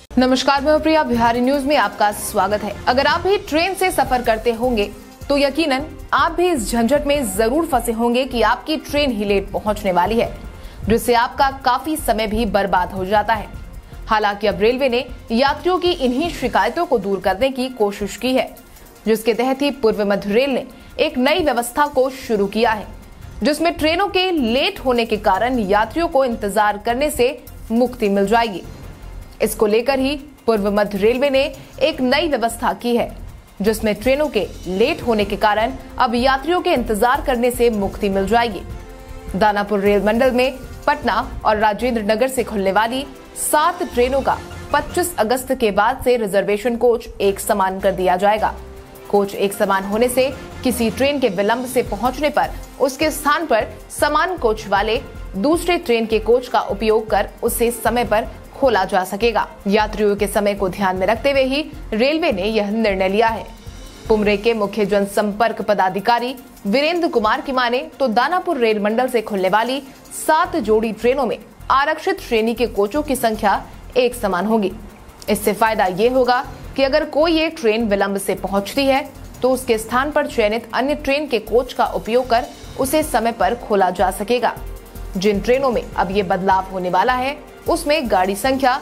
नमस्कार, मैं प्रिया, बिहारी न्यूज में आपका स्वागत है। अगर आप भी ट्रेन से सफर करते होंगे तो यकीनन आप भी इस झंझट में जरूर फंसे होंगे कि आपकी ट्रेन ही लेट पहुंचने वाली है, जिससे आपका काफी समय भी बर्बाद हो जाता है। हालांकि अब रेलवे ने यात्रियों की इन्हीं शिकायतों को दूर करने की कोशिश की है, जिसके तहत ही पूर्व मध्य रेल ने एक नई व्यवस्था को शुरू किया है, जिसमें ट्रेनों के लेट होने के कारण यात्रियों को इंतजार करने से मुक्ति मिल जाएगी। इसको लेकर ही पूर्व मध्य रेलवे ने एक नई व्यवस्था की है, जिसमें ट्रेनों के लेट होने के कारण अब यात्रियों के इंतजार करने से मुक्ति मिल जाएगी। दानापुर रेल मंडल में पटना और राजेंद्र नगर से खुलने वाली 7 ट्रेनों का 25 अगस्त के बाद से रिजर्वेशन कोच एक समान कर दिया जाएगा। कोच एक समान होने से किसी ट्रेन के विलंब से पहुंचने पर उसके स्थान पर समान कोच वाले दूसरे ट्रेन के कोच का उपयोग कर उसे समय पर खोला जा सकेगा। यात्रियों के समय को ध्यान में रखते हुए ही रेलवे ने यह निर्णय लिया है। पुमरे के मुख्य जनसंपर्क पदाधिकारी वीरेंद्र कुमार की माने तो दानापुर रेल मंडल से खुलने वाली 7 जोड़ी ट्रेनों में आरक्षित श्रेणी के कोचों की संख्या एक समान होगी। इससे फायदा ये होगा कि अगर कोई एक ट्रेन विलंब से पहुंचती है तो उसके स्थान पर चयनित अन्य ट्रेन के कोच का उपयोग कर उसे समय पर खोला जा सकेगा। जिन ट्रेनों में अब ये बदलाव होने वाला है उसमें गाड़ी संख्या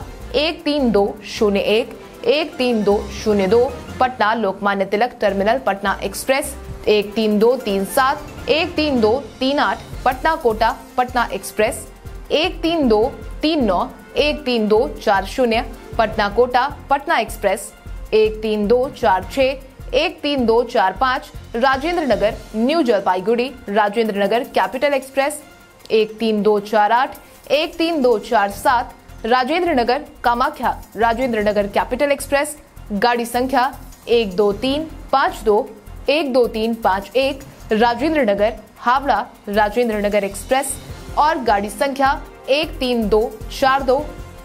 13201, 13202 Patna Lokmanya Tilak terminal Patna express, 13237, 13238 Patna Kota Patna express, 13239, 13240 Patna Kota Patna express, 13246, 13245 Rajendra Nagar new Jalpaiguri Rajendra Nagar capital express, 13248, 13247 Rajendra Nagar Kamakhya Rajendra Nagar capital express, गाड़ी संख्या 12352, 12351 राजेंद्र नगर हावड़ा राजेंद्र नगर एक्सप्रेस और गाड़ी संख्या 13242,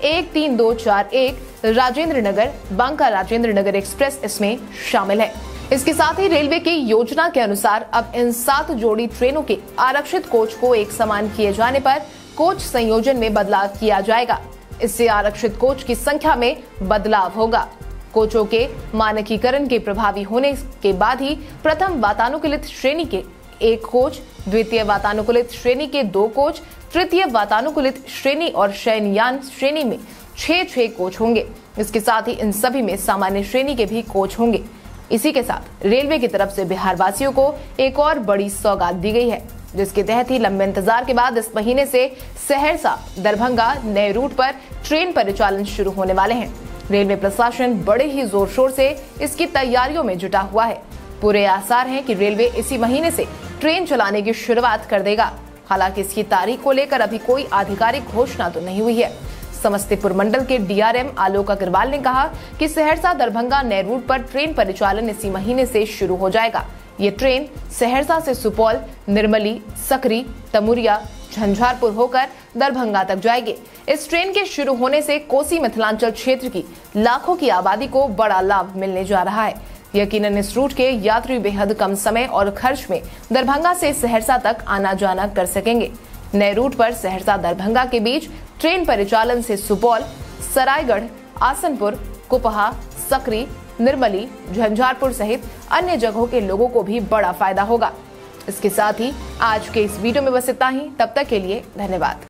13241 राजेंद्र नगर बांका राजेंद्र नगर एक्सप्रेस इसमें शामिल है। इसके साथ ही रेलवे की योजना के अनुसार अब इन 7 जोड़ी ट्रेनों के आरक्षित कोच को एक समान किए जाने पर कोच संयोजन में बदलाव किया जाएगा। इससे आरक्षित कोच की संख्या में बदलाव होगा। कोचों के मानकीकरण के प्रभावी होने के बाद ही प्रथम वातानुकूलित श्रेणी के 1 कोच, द्वितीय वातानुकूलित श्रेणी के 2 कोच, तृतीय वातानुकूलित श्रेणी और शयनयान श्रेणी में 6 कोच होंगे। इसके साथ ही इन सभी में सामान्य श्रेणी के भी कोच होंगे। इसी के साथ रेलवे की तरफ से बिहार वासियों को एक और बड़ी सौगात दी गई है, जिसके तहत ही लंबे इंतजार के बाद इस महीने से सहरसा दरभंगा नए रूट पर ट्रेन परिचालन शुरू होने वाले हैं। रेलवे प्रशासन बड़े ही जोर शोर से इसकी तैयारियों में जुटा हुआ है। पूरे आसार हैं कि रेलवे इसी महीने से ट्रेन चलाने की शुरुआत कर देगा। हालांकि इसकी तारीख को लेकर अभी कोई आधिकारिक घोषणा तो नहीं हुई है। समस्तीपुर मंडल के डीआरएम आलोक अग्रवाल ने कहा कि सहरसा दरभंगा नए रूट पर ट्रेन परिचालन इसी महीने से शुरू हो जाएगा। ये ट्रेन सहरसा से सुपौल, निर्मली, सकरी, तमुरिया, झंझारपुर होकर दरभंगा तक जाएगी। इस ट्रेन के शुरू होने से कोसी मिथिलांचल क्षेत्र की लाखों की आबादी को बड़ा लाभ मिलने जा रहा है। यकीनन इस रूट के यात्री बेहद कम समय और खर्च में दरभंगा से सहरसा तक आना जाना कर सकेंगे। नए रूट पर सहरसा दरभंगा के बीच ट्रेन परिचालन से सुपौल, सरायगढ़, आसनपुर, कुपहा, सकरी, निर्मली, झंझारपुर सहित अन्य जगहों के लोगों को भी बड़ा फायदा होगा। इसके साथ ही आज के इस वीडियो में बस इतना ही। तब तक के लिए धन्यवाद।